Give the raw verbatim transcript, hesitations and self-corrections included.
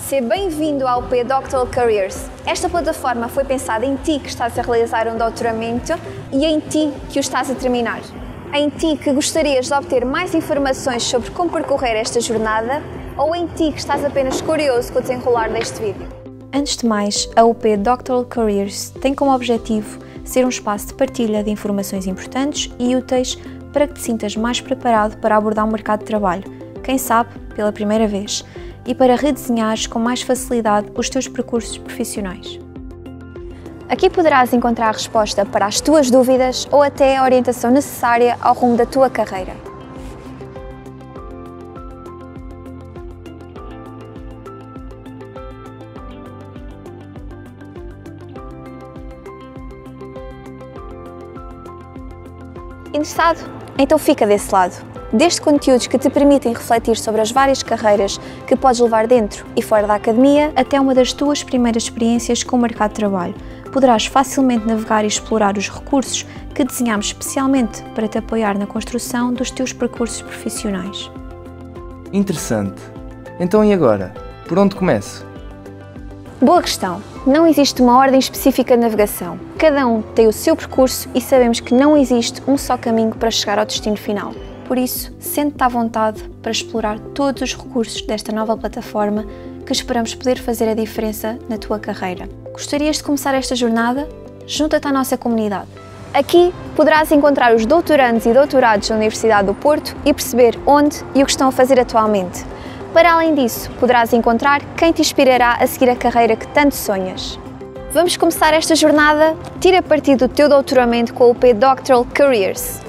Seja bem-vindo ao U P Doctoral Careers. Esta plataforma foi pensada em ti que estás a realizar um doutoramento e em ti que o estás a terminar. Em ti que gostarias de obter mais informações sobre como percorrer esta jornada ou em ti que estás apenas curioso com o desenrolar deste vídeo. Antes de mais, a U P Doctoral Careers tem como objetivo ser um espaço de partilha de informações importantes e úteis para que te sintas mais preparado para abordar o mercado de trabalho, quem sabe pela primeira vez, e para redesenhares com mais facilidade os teus percursos profissionais. Aqui poderás encontrar a resposta para as tuas dúvidas ou até a orientação necessária ao rumo da tua carreira. Interessado? Então fica desse lado. Desde conteúdos que te permitem refletir sobre as várias carreiras que podes levar dentro e fora da academia, até uma das tuas primeiras experiências com o mercado de trabalho, poderás facilmente navegar e explorar os recursos que desenhamos especialmente para te apoiar na construção dos teus percursos profissionais. Interessante. Então e agora? Por onde começo? Boa questão. Não existe uma ordem específica de navegação. Cada um tem o seu percurso e sabemos que não existe um só caminho para chegar ao destino final. Por isso, sente-te à vontade para explorar todos os recursos desta nova plataforma que esperamos poder fazer a diferença na tua carreira. Gostarias de começar esta jornada? Junta-te à nossa comunidade. Aqui poderás encontrar os doutorandos e doutorados da Universidade do Porto e perceber onde e o que estão a fazer atualmente. Para além disso, poderás encontrar quem te inspirará a seguir a carreira que tanto sonhas. Vamos começar esta jornada? Tira partido do teu doutoramento com o U P Doctoral Careers.